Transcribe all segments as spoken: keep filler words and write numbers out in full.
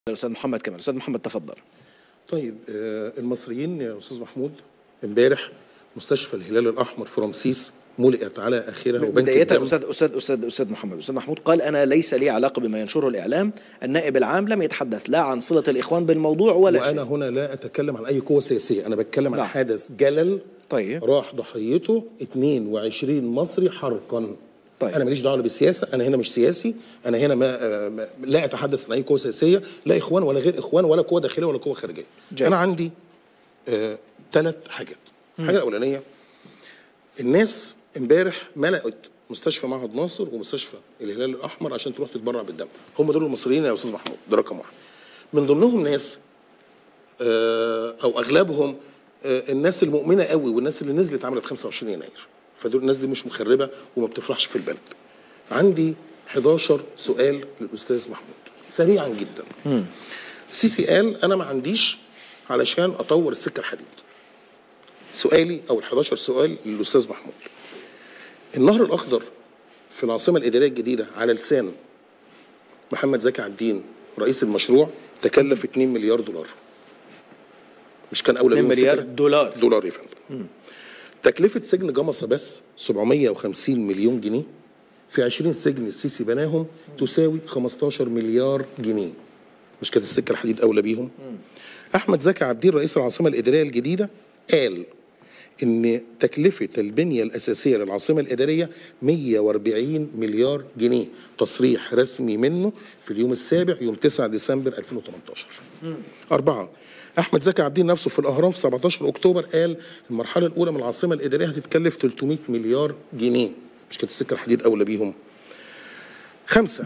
الأستاذ محمد كمال. أستاذ محمد تفضل. طيب آه المصريين يا أستاذ محمود، امبارح مستشفى الهلال الأحمر في رمسيس ملئت على آخرها وبنك بداية الدم. أستاذ أستاذ أستاذ أستاذ محمد أستاذ محمود قال أنا ليس لي علاقة بما ينشره الإعلام. النائب العام لم يتحدث لا عن صلة الإخوان بالموضوع ولا شيء. وأنا هنا لا أتكلم عن أي قوة سياسية، أنا بتكلم نعم. عن حدث جلل طيب راح ضحيته اثنين وعشرين مصري حرقا. طيب. أنا ماليش دعوة بالسياسة، أنا هنا مش سياسي، أنا هنا ما, ما لا أتحدث عن أي قوة سياسية، لا إخوان ولا غير إخوان ولا قوة داخلية ولا قوة خارجية. جاي. أنا عندي ثلاث آه حاجات. الحاجة الأولانية، الناس امبارح ملأت مستشفى معهد ناصر ومستشفى الهلال الأحمر عشان تروح تتبرع بالدم. هم دول المصريين يا أستاذ محمود، ده رقم واحد. من ضمنهم ناس آه أو أغلبهم آه الناس المؤمنة قوي والناس اللي نزلت عملت خمسة وعشرين يناير، فدول الناس دي مش مخربة وما بتفرحش في البلد. عندي حداشر سؤال للأستاذ محمود سريعا جدا. مم. السيسي قال أنا ما عنديش علشان أطور السكة الحديد. سؤالي أو الحداشر سؤال للأستاذ محمود، النهر الأخضر في العاصمة الإدارية الجديدة على لسان محمد زكي عابدين رئيس المشروع تكلف اتنين مليار دولار. مش كان أولى اتنين مليار دولار دولار يا فندم. تكلفة سجن جمصة بس سبعمية وخمسين مليون جنيه، في عشرين سجن السيسي بناهم تساوي خمستاشر مليار جنيه. مش كانت السكة الحديد أولى بيهم؟ أحمد زكي عابدين رئيس العاصمة الإدارية الجديدة قال إن تكلفة البنية الأساسية للعاصمة الإدارية مية وأربعين مليار جنيه، تصريح رسمي منه في اليوم السابع يوم تسعة ديسمبر ألفين وتمنتاشر. أربعة، أحمد زكي عابدين نفسه في الأهرام في سبعتاشر أكتوبر قال المرحلة الأولى من العاصمة الإدارية هتتكلف تلتمية مليار جنيه، مش كانت السكة الحديد أولى بيهم؟ خمسة،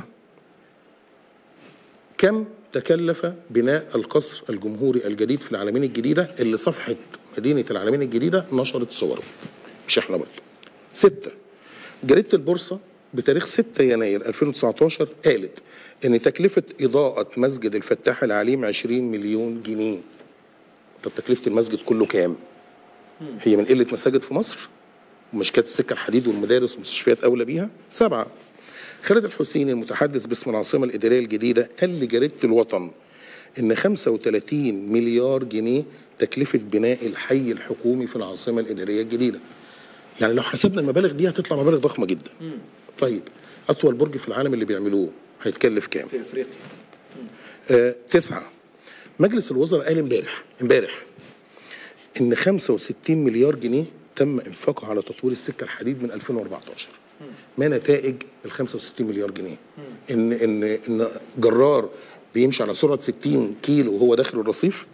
كم تكلف بناء القصر الجمهوري الجديد في العلمين الجديدة اللي صفحة مدينة العلمين الجديدة نشرت صوره، مش احنا برضه. ستة، جريدة البورصة بتاريخ ستة يناير ألفين وتسعتاشر قالت ان تكلفة إضاءة مسجد الفتاح العليم عشرين مليون جنيه. طب تكلفة المسجد كله كام؟ هي من قلة مساجد في مصر؟ ومش كانت السكة الحديد والمدارس والمستشفيات أولى بيها؟ سبعة، خالد الحسيني المتحدث باسم العاصمة الإدارية الجديدة قال لجريدة الوطن إن خمسة وتلاتين مليار جنيه تكلفة بناء الحي الحكومي في العاصمة الإدارية الجديدة. يعني لو حسبنا المبالغ دي هتطلع مبالغ ضخمة جدا. مم. طيب أطول برج في العالم اللي بيعملوه هيتكلف كام؟ في أفريقيا. آه تسعة، مجلس الوزراء قال امبارح امبارح إن خمسة وستين مليار جنيه تم إنفاقها على تطوير السكة الحديد من ألفين وأربعتاشر. مم. ما نتائج ال خمسة وستين مليار جنيه؟ مم. إن إن إن جرار بيمشي على سرعة ستين كيلو وهو داخل الرصيف.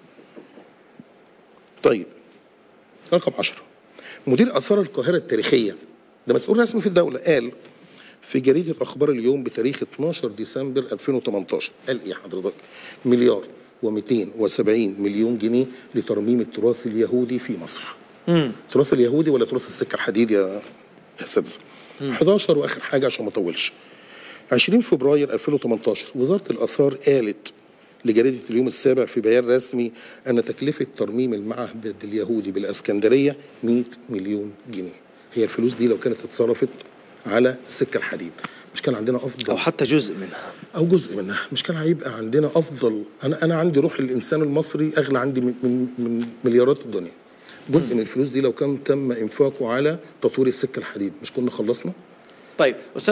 طيب رقم عشرة، مدير آثار القاهرة التاريخية ده مسؤول رسمي في الدولة قال في جريدة أخبار اليوم بتاريخ اتناشر ديسمبر ألفين وتمنتاشر قال إيه حضرتك؟ مليار ومئتين وسبعين مليون جنيه لترميم التراث اليهودي في مصر. امم التراث اليهودي ولا تراث السكة الحديد يا يا سادس؟ حداشر وآخر حاجة عشان ما أطولش، عشرين فبراير ألفين وتمنتاشر وزارة الآثار قالت لجريدة اليوم السابع في بيان رسمي أن تكلفة ترميم المعبد اليهودي بالإسكندرية مئة مليون جنيه. هي الفلوس دي لو كانت اتصرفت على السكة الحديد مش كان عندنا أفضل، أو حتى جزء منها أو جزء منها مش كان هيبقى عندنا أفضل. أنا أنا عندي روح الإنسان المصري أغلى عندي من, من, من مليارات الدنيا. جزء م. من الفلوس دي لو كان تم إنفاقه على تطوير السكة الحديد مش كنا خلصنا؟ طيب أستاذ